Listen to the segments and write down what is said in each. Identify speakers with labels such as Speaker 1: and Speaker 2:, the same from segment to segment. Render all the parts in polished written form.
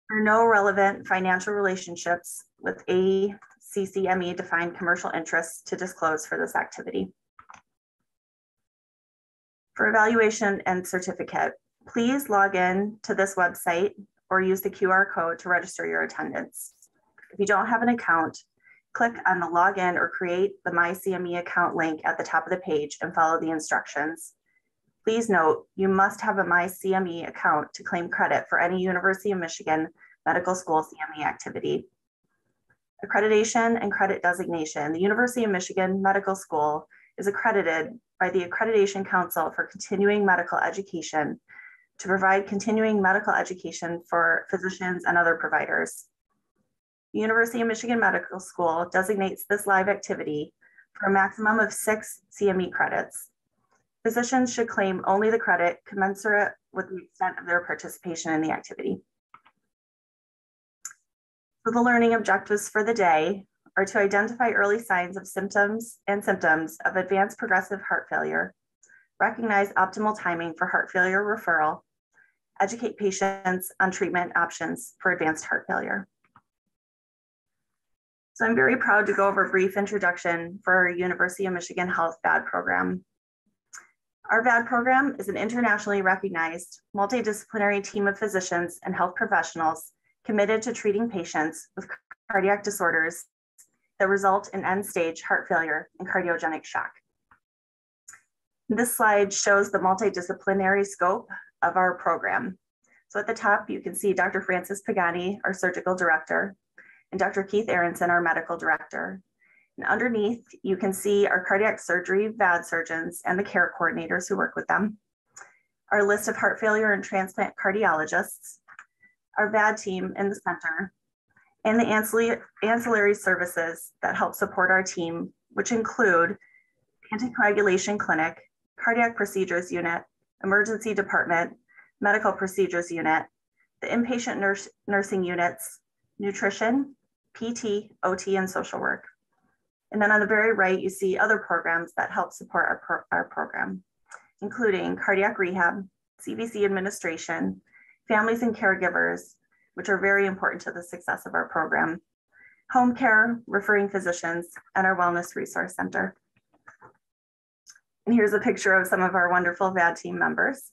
Speaker 1: There are no relevant financial relationships with ACCME defined commercial interests to disclose for this activity. For evaluation and certificate, please log in to this website or use the QR code to register your attendance. If you don't have an account, click on the Login or Create the MyCME account link at the top of the page and follow the instructions. Please note, you must have a MyCME account to claim credit for any University of Michigan Medical School CME activity. Accreditation and credit designation. The University of Michigan Medical School is accredited by the Accreditation Council for Continuing Medical Education to provide continuing medical education for physicians and other providers. The University of Michigan Medical School designates this live activity for a maximum of 6 CME credits. Physicians should claim only the credit commensurate with the extent of their participation in the activity. So the learning objectives for the day are to identify early signs of symptoms of advanced progressive heart failure, recognize optimal timing for heart failure referral, educate patients on treatment options for advanced heart failure. So I'm very proud to go over a brief introduction for our University of Michigan Health VAD program. Our VAD program is an internationally recognized multidisciplinary team of physicians and health professionals committed to treating patients with cardiac disorders that result in end-stage heart failure and cardiogenic shock. This slide shows the multidisciplinary scope of our program. So at the top, you can see Dr. Francis Pagani, our surgical director, and Dr. Heath, our medical director. And underneath, you can see our cardiac surgery VAD surgeons and the care coordinators who work with them, our list of heart failure and transplant cardiologists, our VAD team in the center, and the ancillary services that help support our team, which include anticoagulation clinic, cardiac procedures unit, emergency department, medical procedures unit, the inpatient nursing units, nutrition, PT, OT, and social work. And then on the very right, you see other programs that help support our program, including cardiac rehab, CVC administration, families and caregivers, which are very important to the success of our program, home care, referring physicians, and our wellness resource center. And here's a picture of some of our wonderful VAD team members.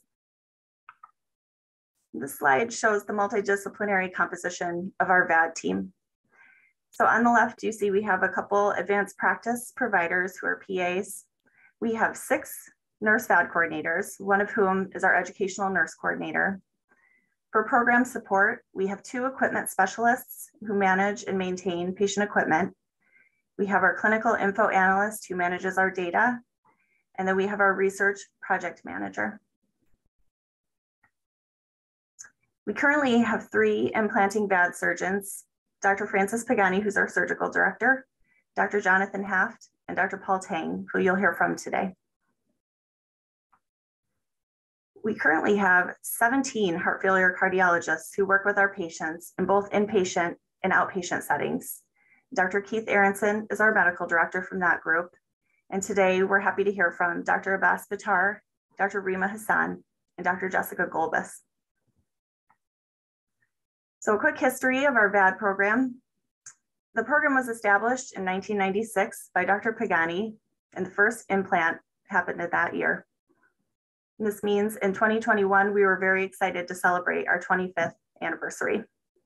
Speaker 1: This slide shows the multidisciplinary composition of our VAD team. So on the left, you see we have a couple advanced practice providers who are PAs. We have 6 nurse VAD coordinators, one of whom is our educational nurse coordinator. For program support, we have 2 equipment specialists who manage and maintain patient equipment. We have our clinical info analyst who manages our data. And then we have our research project manager. We currently have 3 implanting VAD surgeons, Dr. Francis Pagani, who's our surgical director, Dr. Jonathan Haft, and Dr. Paul Tang, who you'll hear from today. We currently have 17 heart failure cardiologists who work with our patients in both inpatient and outpatient settings. Dr. Keith Aronson is our medical director from that group. And today we're happy to hear from Dr. Abbas Batar, Dr. Rima Hassan, and Dr. Jessica Golbus. So a quick history of our VAD program. The program was established in 1996 by Dr. Pagani, and the first implant happened in that year. And this means in 2021, we were very excited to celebrate our 25th anniversary.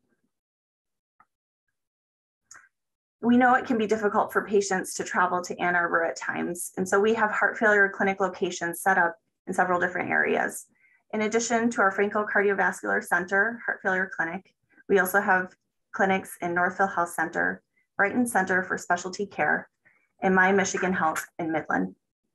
Speaker 1: We know it can be difficult for patients to travel to Ann Arbor at times, and so we have heart failure clinic locations set up in several different areas. In addition to our Frankel Cardiovascular Center Heart Failure Clinic, we also have clinics in Northville Health Center, Brighton Center for Specialty Care, and My Michigan Health in Midland.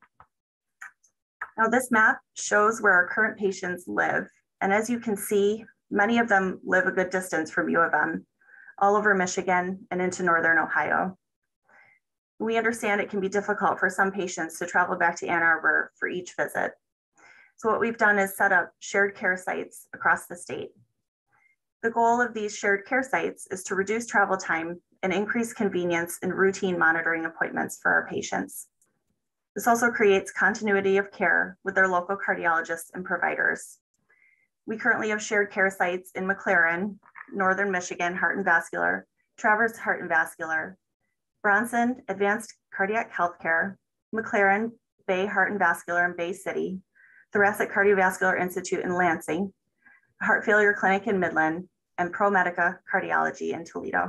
Speaker 1: Now this map shows where our current patients live, and as you can see, many of them live a good distance from U of M, all over Michigan and into Northern Ohio. We understand it can be difficult for some patients to travel back to Ann Arbor for each visit. So what we've done is set up shared care sites across the state. The goal of these shared care sites is to reduce travel time and increase convenience in routine monitoring appointments for our patients. This also creates continuity of care with their local cardiologists and providers. We currently have shared care sites in McLaren, Northern Michigan Heart and Vascular, Traverse Heart and Vascular, Bronson Advanced Cardiac Healthcare, McLaren Bay Heart and Vascular in Bay City, Thoracic Cardiovascular Institute in Lansing, Heart Failure Clinic in Midland, and ProMedica Cardiology in Toledo.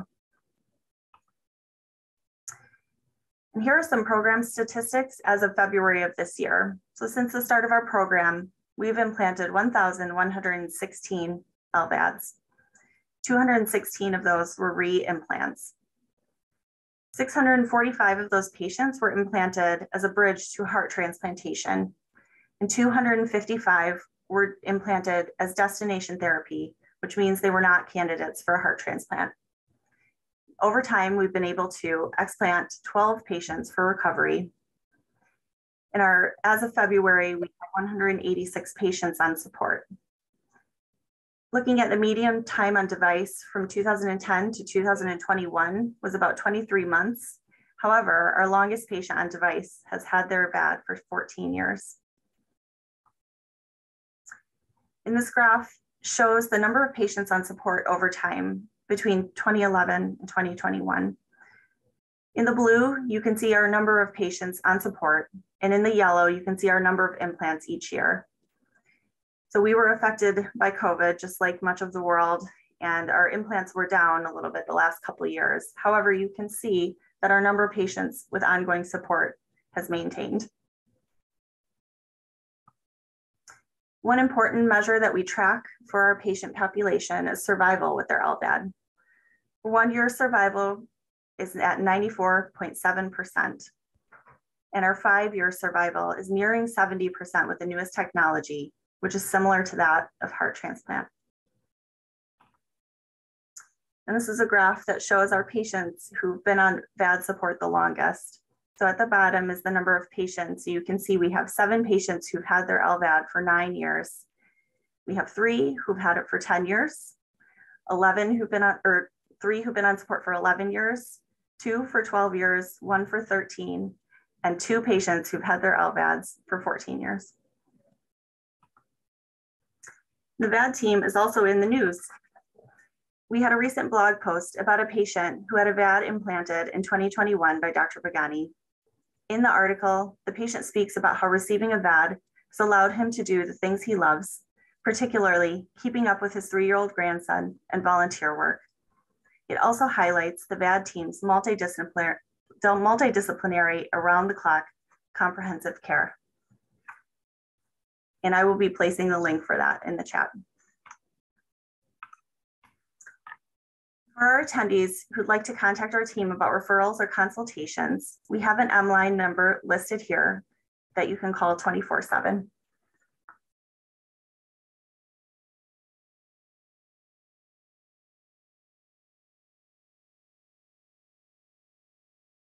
Speaker 1: And here are some program statistics as of February of this year. So since the start of our program, we've implanted 1,116 LVADs. 216 of those were re-implants. 645 of those patients were implanted as a bridge to heart transplantation, and 255 were implanted as destination therapy, which means they were not candidates for a heart transplant. Over time, we've been able to explant 12 patients for recovery. As of February, we have 186 patients on support. Looking at the median time on device from 2010 to 2021 was about 23 months. However, our longest patient on device has had their VAD for 14 years. And this graph shows the number of patients on support over time between 2011 and 2021. In the blue, you can see our number of patients on support, and in the yellow, you can see our number of implants each year. So we were affected by COVID, just like much of the world, and our implants were down a little bit the last couple of years. However, you can see that our number of patients with ongoing support has maintained. One important measure that we track for our patient population is survival with their LVAD. 1 year survival is at 94.7%. And our 5-year survival is nearing 70% with the newest technology, which is similar to that of heart transplant. And this is a graph that shows our patients who've been on VAD support the longest. So at the bottom is the number of patients. You can see we have 7 patients who've had their LVAD for 9 years. We have 3 who've had it for 10 years, 11 who've been on, or 3 who've been on support for 11 years, 2 for 12 years, 1 for 13, and 2 patients who've had their LVADs for 14 years. The VAD team is also in the news. We had a recent blog post about a patient who had a VAD implanted in 2021 by Dr. Pagani. In the article, the patient speaks about how receiving a VAD has allowed him to do the things he loves, particularly keeping up with his 3-year-old grandson and volunteer work. It also highlights the VAD team's multidisciplinary around-the-clock comprehensive care. And I will be placing the link for that in the chat. For our attendees who'd like to contact our team about referrals or consultations, we have an M-line number listed here that you can call 24/7.